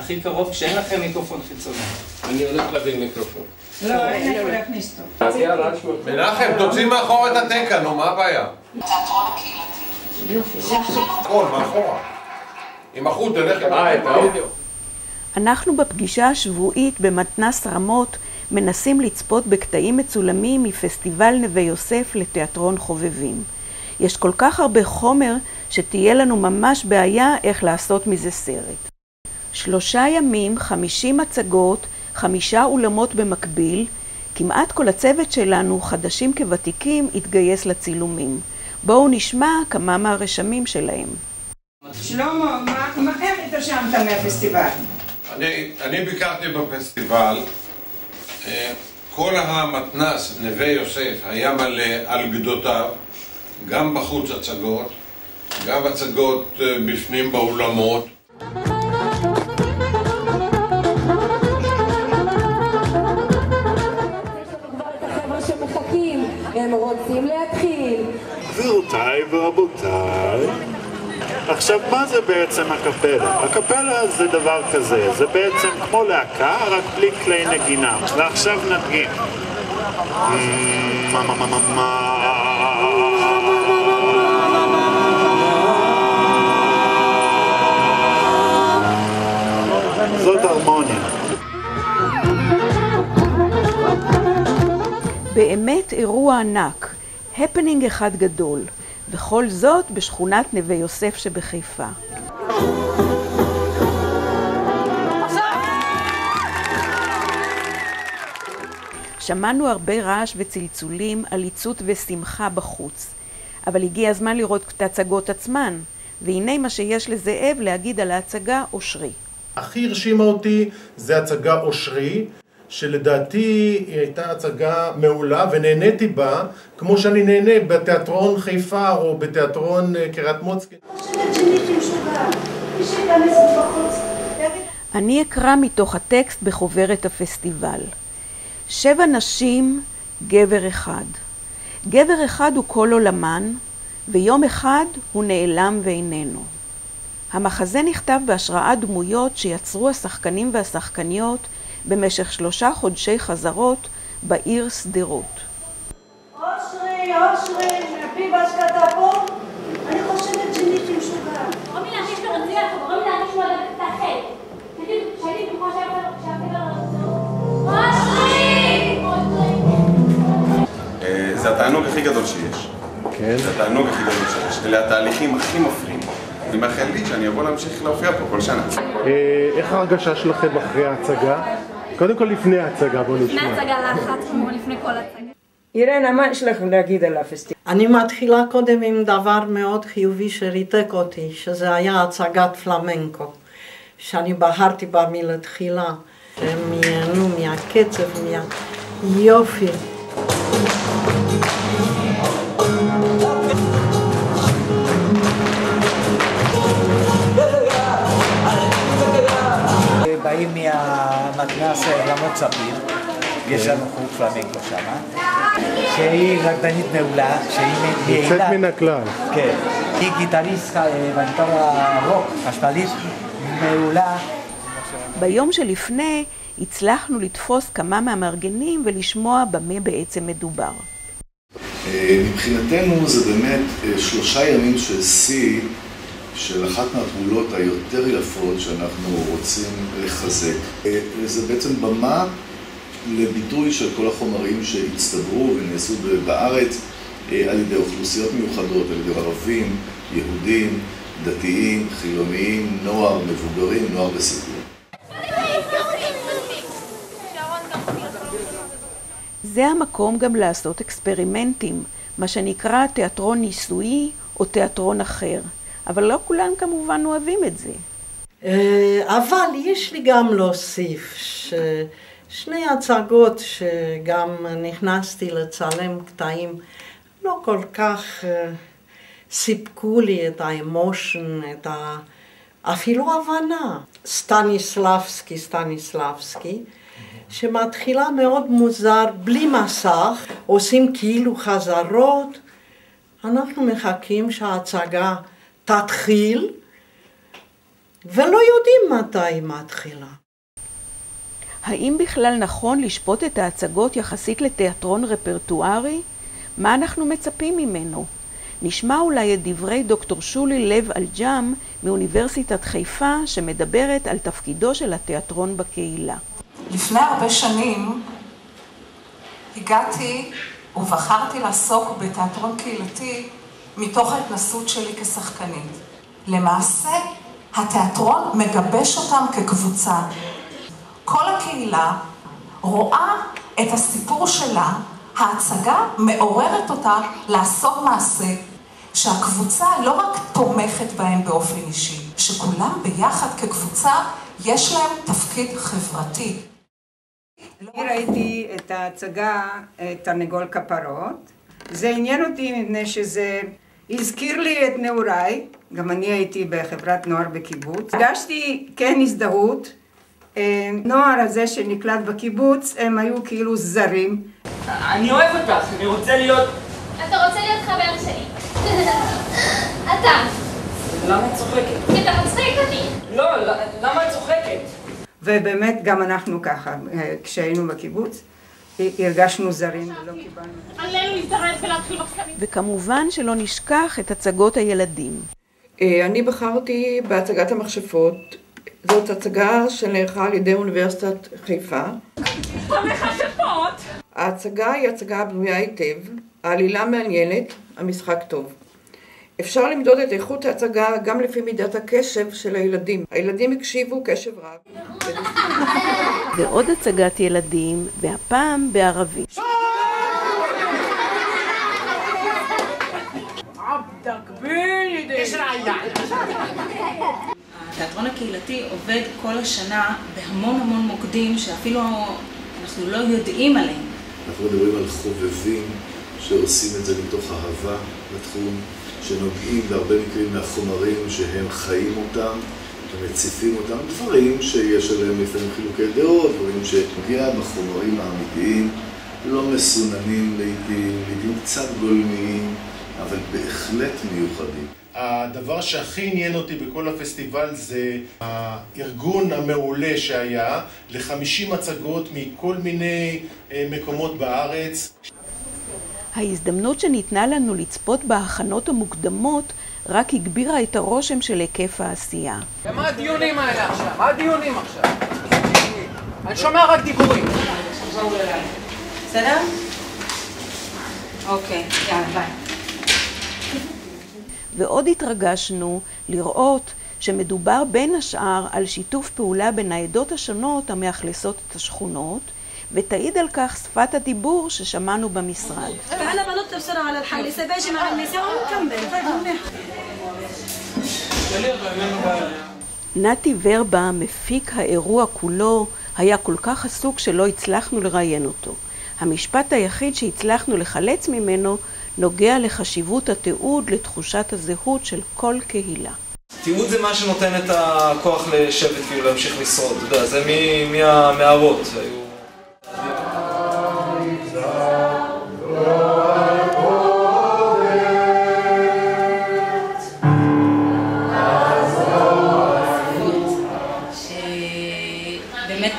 הכי קרוב כשאין לכם מיקרופון חיצוני. אני הולך להביא מיקרופון. לא, אין איפה להכניס אותו. מנחם, תוציא מאחור את הטקה, נו, מה הבעיה? תיאטרון הקהילתי. יופי. הכל, מאחורה. עם החוט, תלך עם את האודיו. אנחנו בפגישה השבועית במתנ"ס רמות מנסים לצפות בקטעים מצולמים מפסטיבל נווה יוסף לתיאטרון חובבים. יש כל כך הרבה חומר שתהיה לנו ממש בעיה איך לעשות מזה סרט. 3 ימים, 50 הצגות, 5 אולמות במקביל, כמעט כל הצוות שלנו, חדשים כוותיקים, התגייס לצילומים. בואו נשמע כמה מהרשמים שלהם. שלמה, איך התרשמת מהפסטיבל? אני ביקרתי בפסטיבל, כל המתנ"ס נווה יוסף היה מלא על גדותיו, גם בחוץ הצגות, גם הצגות בפנים באולמות. הם רוצים להתחיל. גבירותיי ורבותיי, עכשיו מה זה בעצם הקפלה? הקפלה זה דבר כזה, זה בעצם כמו להקה רק בלי כלי נגינה. ועכשיו נדגים. זאת הרמוניה. באמת אירוע ענק, הפנינג אחד גדול, וכל זאת בשכונת נווה יוסף שבחיפה. שמענו הרבה רעש וצלצולים, עליצות ושמחה בחוץ, אבל הגיע הזמן לראות את ההצגות עצמן, והנה מה שיש לזאב להגיד על ההצגה אושרי. הכי הרשימה אותי זה הצגה אושרי, שלדעתי היא הייתה הצגה מעולה ונהניתי בה, כמו שאני נהנה בתיאטרון חיפה או בתיאטרון קריית מוצקין. אני אקרא מתוך הטקסט בחוברת הפסטיבל. 7 נשים, גבר אחד. גבר אחד הוא כל עולמן, ויום אחד הוא נעלם ואיננו. המחזה נכתב בהשראת דמויות שיצרו השחקנים והשחקניות במשך 3 חודשי חזרות בעיר שדרות. אושרי, מהפי בהשקעתה פה, אני חושבת שנית עם שוגע. רומי להרגיש לרציע, רומי להרגיש מה לתחל. תגיד, שלי, כמו שהפגר אושרי! זה התענוג הכי גדול שיש. כן? זה התענוג הכי גדול שיש. אלה התהליכים הכי מפריעים. אני מאחל לי שאני אבוא להמשיך להופיע פה כל שנה. איך ההרגשה שלכם אחרי ההצגה? קודם כל לפני ההצגה, בוא נשמע. לפני הצגה לחץ, כמו לפני כל הצגה. אירנה, מה יש לכם להגיד על הפסטיבל? אני מתחילה קודם עם דבר מאוד חיובי שריתק אותי, שזה היה הצגת פלמנקו, שאני בחרתי בה מלתחילה, שהם ייהנו מהקצב, מהיופי. באים מהמתנ"ס רמות ספיר, יש לנו חוג פלמנקו שמה, שהיא רקדנית מעולה, שהיא יוצאת מן הכלל. כן, היא גיטריסט בגיטרה רוק, חשמלית, מעולה. ביום שלפני הצלחנו לתפוס כמה מהמארגנים ולשמוע במה בעצם מדובר. מבחינתנו זה באמת 3 ימים של שיא של אחת מהפעולות היותר יפות שאנחנו רוצים לחזק. זה בעצם במה לביטוי של כל החומרים שהצטברו ונעשו בארץ על ידי אוכלוסיות מיוחדות, על ידי ערבים, יהודים, דתיים, חילוניים, נוער, מבוגרים, נוער בסיכון. זה המקום גם לעשות אקספרימנטים, מה שנקרא תיאטרון ניסויי או תיאטרון אחר. אבל לא כולם כמובן אוהבים את זה. אבל יש לי גם להוסיף ששני הצגות שגם נכנסתי לצלם קטעים לא כל כך סיפקו לי את האמושן, אפילו הבנה. סטניסלבסקי, שמתחילה מאוד מוזר, בלי מסך, עושים כאילו חזרות. אנחנו מחכים שההצגה תתחיל, ולא יודעים מתי היא מתחילה. האם בכלל נכון לשפוט את ההצגות יחסית לתיאטרון רפרטוארי? מה אנחנו מצפים ממנו? נשמע אולי את דברי דוקטור שולי לב אלג'ם מאוניברסיטת חיפה, שמדברת על תפקידו של התיאטרון בקהילה. לפני הרבה שנים הגעתי ובחרתי לעסוק בתיאטרון קהילתי מתוך ההתנסות שלי כשחקנית. למעשה, התיאטרון מגבש אותם כקבוצה. כל הקהילה רואה את הסיפור שלה, ההצגה מעוררת אותה לעשות מעשה, שהקבוצה לא רק תומכת בהם באופן אישי, שכולם ביחד כקבוצה יש להם תפקיד חברתי. אני ראיתי את ההצגה תרנגול כפרות. זה עניין אותי מפני שזה הזכיר לי את נעוריי, גם אני הייתי בחברת נוער בקיבוץ. הרגשתי כן הזדהות. נוער הזה שנקלט בקיבוץ, הם היו כאילו זרים. אני אוהב אותך, אני רוצה להיות... אתה רוצה להיות חבר שלי. אתה. למה את צוחקת? כי אתה מצחיק אותי. לא, למה את צוחקת? ובאמת גם אנחנו ככה, כשהיינו בקיבוץ, הרגשנו זרים ולא קיבלנו. עלינו להזדרז ולהתחיל בקסמים. וכמובן שלא נשכח את הצגות הילדים. אני בחרתי בהצגת המכשפות. זאת הצגה שנערכה על ידי אוניברסיטת חיפה. המכשפות! ההצגה היא הצגה בנויה היטב, העלילה מעניינת, המשחק טוב. אפשר למדוד את איכות ההצגה גם לפי מידת הקשב של הילדים. הילדים הקשיבו קשב רב. ועוד הצגת ילדים, והפעם בערבית. התיאטרון הקהילתי עובד כל השנה בהמון מוקדים שאפילו אנחנו לא יודעים עליהם. אנחנו מדברים על חובבים שעושים את זה מתוך אהבה לתחום, שנוגעים בהרבה מקרים מהחומרים שהם חיים אותם, ומציפים אותם, דברים שיש עליהם לפעמים חילוקי דעות, דברים שנוגע בחומרים האמיתיים, לא מסוננים לעתים קצת גולמיים, אבל בהחלט מיוחדים. הדבר שהכי עניין אותי בכל הפסטיבל זה הארגון המעולה שהיה ל50 הצגות מכל מיני מקומות בארץ. ההזדמנות שניתנה לנו לצפות בהכנות המוקדמות רק הגבירה את הרושם של היקף העשייה. ומה הדיונים האלה עכשיו? מה הדיונים עכשיו? אני שומע רק דיבורים. בסדר? אוקיי, יאללה, ביי. ועוד התרגשנו לראות שמדובר בין השאר על שיתוף פעולה בין העדות השונות המאכלסות את השכונות, ותעיד על כך שפת הדיבור ששמענו במשרד. נתי ורבה, מפיק האירוע כולו, היה כל כך עסוק שלא הצלחנו לראיין אותו. המשפט היחיד שהצלחנו לחלץ ממנו נוגע לחשיבות התיעוד לתחושת הזהות של כל קהילה. תיעוד זה מה שנותן את הכוח לשבט, כאילו להמשיך לשרוד. אתה יודע, זה מהמערות. שבאמת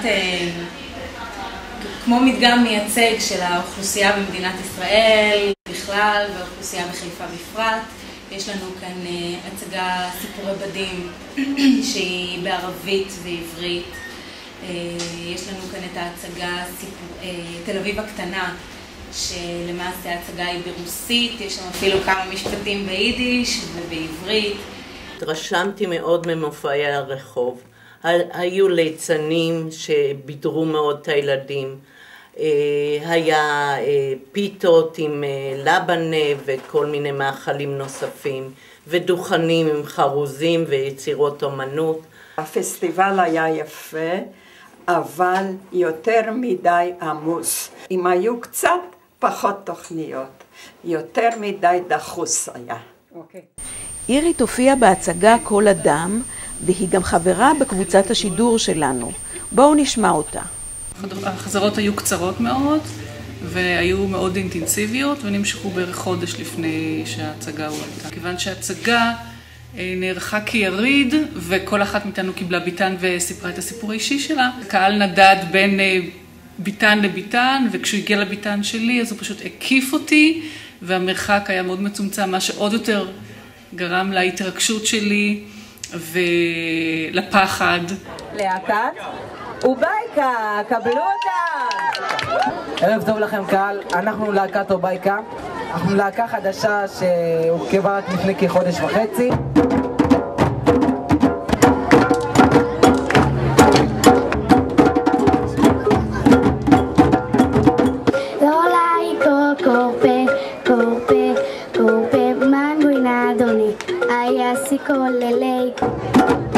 כמו מדגם מייצג של האוכלוסייה במדינת ישראל בכלל והאוכלוסייה בחיפה בפרט. יש לנו כאן הצגה סיפורי בדים שהיא בערבית ועברית. יש לנו כאן את ההצגה תל אביב הקטנה, שלמעשה ההצגה היא ברוסית, יש שם אפילו כמה משפטים ביידיש ובעברית. התרשמתי מאוד ממופעי הרחוב. היו ליצנים שבידרו מאוד את הילדים. היה פיתות עם לבנה וכל מיני מאכלים נוספים, ודוכנים עם חרוזים ויצירות אומנות. הפסטיבל היה יפה, אבל יותר מדי עמוס. אם היו קצת פחות תוכניות, יותר מדי דחוס היה. אירית הופיעה בהצגה כל אדם, והיא גם חברה בקבוצת השידור שלנו. בואו נשמע אותה. החזרות היו קצרות מאוד, והיו מאוד אינטנסיביות, ונמשכו בערך חודש לפני שההצגה הועלתה. כיוון שההצגה נערכה כיריד, וכל אחת מאיתנו קיבלה ביטן וסיפרה את הסיפור האישי שלה. הקהל נדד בין ביטן לביטן, וכשהוא הגיע לביטן שלי, אז הוא פשוט הקיף אותי, והמרחק היה מאוד מצומצם, מה שעוד יותר גרם להתרגשות שלי ולפחד. להקת אובייקה, קבלו אותה! ערב טוב לכם קהל, אנחנו להקת אובייקה. אנחנו להקה חדשה שהורכבה רק לפני כחודש וחצי. Corpe, mango in adoni, ai assi con le lei.